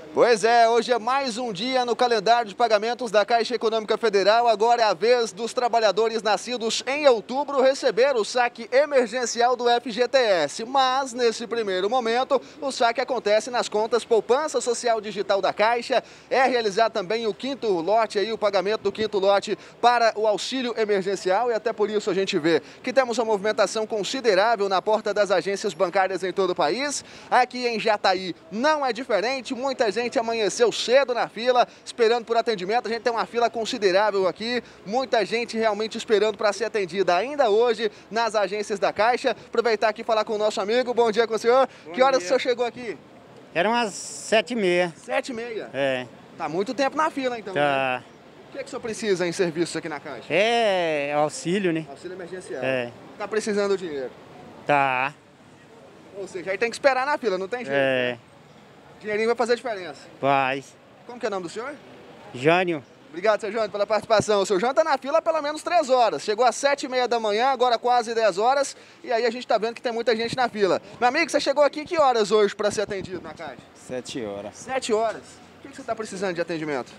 Pois é, hoje é mais um dia no calendário de pagamentos da Caixa Econômica Federal. Agora é a vez dos trabalhadores nascidos em outubro receber o saque emergencial do FGTS. Mas, nesse primeiro momento, o saque acontece nas contas Poupança Social Digital da Caixa. É realizado também o quinto lote, o pagamento do quinto lote para o auxílio emergencial. E até por isso a gente vê que temos uma movimentação considerável na porta das agências bancárias em todo o país. Aqui em Jataí não é diferente, muita gente amanheceu cedo na fila, esperando por atendimento. A gente tem uma fila considerável aqui, muita gente realmente esperando para ser atendida ainda hoje nas agências da Caixa. Aproveitar aqui e falar com o nosso amigo. Bom dia com o senhor. Que horas o senhor chegou aqui? Eram umas 7h30. 7h30? É. Tá muito tempo na fila, então. Tá. Né? O que o senhor precisa em serviços aqui na Caixa? É auxílio, né? Auxílio emergencial. É. Tá precisando do dinheiro? Tá. Ou seja, aí tem que esperar na fila, não tem jeito. É. Dinheirinho vai fazer diferença. Faz. Como que é o nome do senhor? Jânio. Obrigado, seu Jânio, pela participação. O seu Jânio está na fila há pelo menos 3 horas. Chegou às 7h30 da manhã, agora quase 10 horas. E aí a gente está vendo que tem muita gente na fila. Meu amigo, você chegou aqui que horas hoje para ser atendido na Caixa? 7 horas. 7 horas? O que você está precisando de atendimento?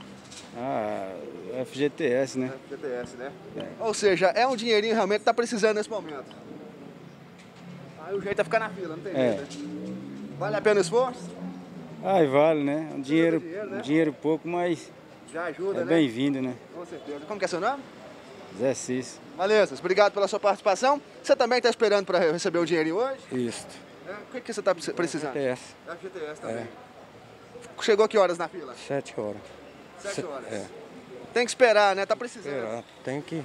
FGTS, né? FGTS, né? É. Ou seja, é um dinheirinho realmente que está precisando nesse momento. Aí o jeito é ficar na fila, não tem jeito, né? Vale a pena o esforço? Vale, né? Um dinheiro, né? dinheiro pouco, mas já ajuda, né? Bem-vindo, né? Com certeza. Como que é seu nome? Zé Cício. Valeu, obrigado pela sua participação. Você também está esperando para receber o dinheirinho hoje? Isso. O que você está precisando? FGTS. FGTS também. Chegou que horas na fila? 7 horas. 7 horas. É. Tem que esperar, né? Tá precisando. Tem que...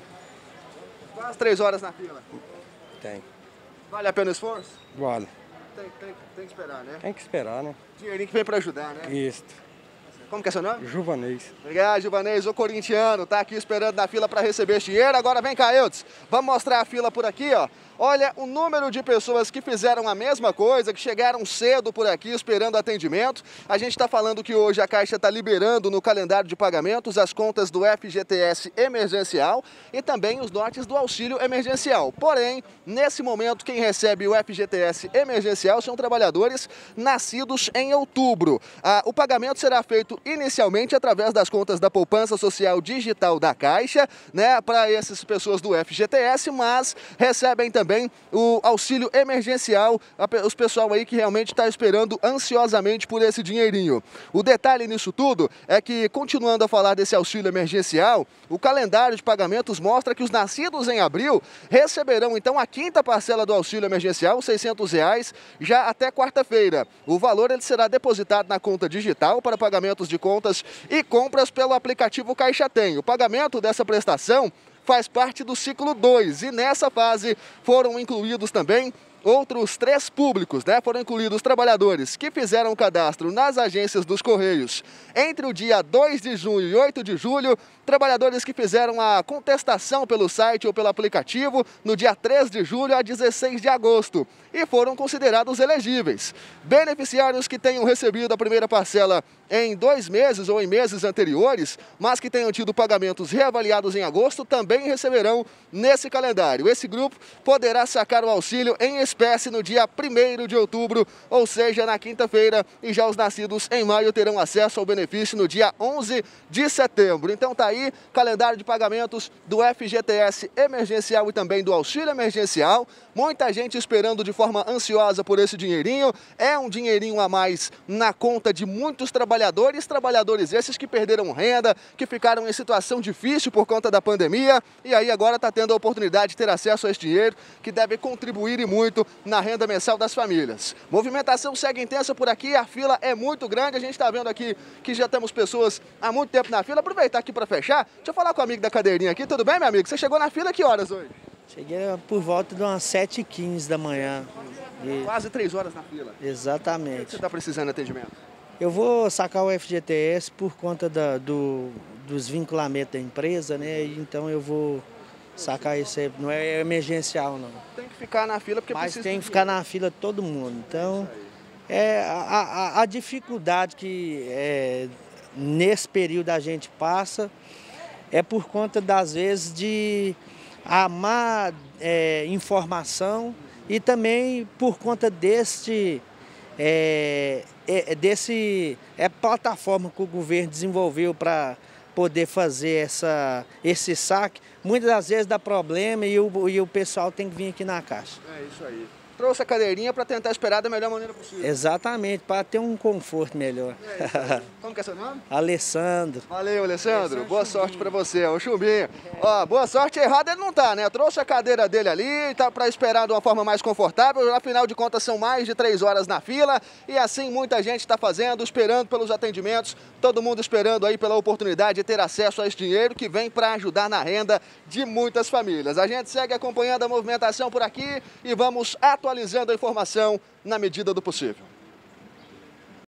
Quase 3 horas na fila. Tem. Vale a pena o esforço? Vale. Tem que esperar, né? Tem que esperar, né? Dinheirinho que vem para ajudar, né? Isso. Como que é seu nome? Juvanês. Obrigado, Juvanês, o corintiano, tá aqui esperando na fila para receber esse dinheiro. Agora vem cá, Eudes, vamos mostrar a fila por aqui, ó. Olha o número de pessoas que fizeram a mesma coisa, que chegaram cedo por aqui esperando atendimento. A gente está falando que hoje a Caixa está liberando no calendário de pagamentos as contas do FGTS emergencial e também os lotes do auxílio emergencial. Porém, nesse momento, quem recebe o FGTS emergencial são trabalhadores nascidos em outubro. O pagamento será feito inicialmente através das contas da Poupança Social Digital da Caixa, né, para essas pessoas do FGTS, mas recebem também o auxílio emergencial, os pessoal aí que realmente está esperando ansiosamente por esse dinheirinho. O detalhe nisso tudo é que, continuando a falar desse auxílio emergencial, o calendário de pagamentos mostra que os nascidos em abril receberão então a quinta parcela do auxílio emergencial, R$ 600, já até quarta-feira. O valor ele será depositado na conta digital para pagamentos de contas e compras pelo aplicativo Caixa Tem. O pagamento dessa prestação faz parte do ciclo 2 e nessa fase foram incluídos também outros 3 públicos, né? Foram incluídos trabalhadores que fizeram o cadastro nas agências dos Correios entre o dia 2 de junho e 8 de julho, trabalhadores que fizeram a contestação pelo site ou pelo aplicativo no dia 3 de julho a 16 de agosto e foram considerados elegíveis. Beneficiários que tenham recebido a primeira parcela em 2 meses ou em meses anteriores, mas que tenham tido pagamentos reavaliados em agosto, também receberão nesse calendário. Esse grupo poderá sacar o auxílio em espécie no dia 1º de outubro, ou seja, na quinta-feira, e já os nascidos em maio terão acesso ao benefício no dia 11 de setembro. Então tá aí, calendário de pagamentos do FGTS emergencial e também do auxílio emergencial. Muita gente esperando de forma ansiosa por esse dinheirinho. É um dinheirinho a mais na conta de muitos trabalhadores esses que perderam renda, que ficaram em situação difícil por conta da pandemia e aí agora está tendo a oportunidade de ter acesso a esse dinheiro que deve contribuir e muito na renda mensal das famílias. Movimentação segue intensa por aqui, a fila é muito grande, a gente está vendo aqui que já temos pessoas há muito tempo na fila. Aproveitar aqui para fechar, deixa eu falar com o amigo da cadeirinha aqui, tudo bem, meu amigo? Você chegou na fila que horas hoje? Cheguei por volta de umas 7h15 da manhã. Quase 3 horas na fila. Exatamente. O que você está precisando de atendimento? Eu vou sacar o FGTS por conta dos vinculamentos da empresa, né? Então eu vou sacar isso aí, não é emergencial não. Tem que ficar na fila porque mas precisa. Tem que ficar na fila todo mundo. Então a dificuldade que nesse período a gente passa é por conta das vezes de a má informação e também por conta plataforma que o governo desenvolveu para poder fazer esse saque, muitas das vezes dá problema e o pessoal tem que vir aqui na Caixa. É isso aí. Trouxe a cadeirinha para tentar esperar da melhor maneira possível. Exatamente, para ter um conforto melhor. É isso aí. Como que é seu nome? Alessandro. Valeu, Alessandro. Boa sorte para você, o Chumbinho. Ó, boa sorte, errado ele não tá, né? Trouxe a cadeira dele ali, tá para esperar de uma forma mais confortável. Afinal de contas, são mais de 3 horas na fila e assim muita gente está fazendo, esperando pelos atendimentos. Todo mundo esperando aí pela oportunidade de ter acesso a esse dinheiro que vem para ajudar na renda de muitas famílias. A gente segue acompanhando a movimentação por aqui e vamos atualizando a informação na medida do possível.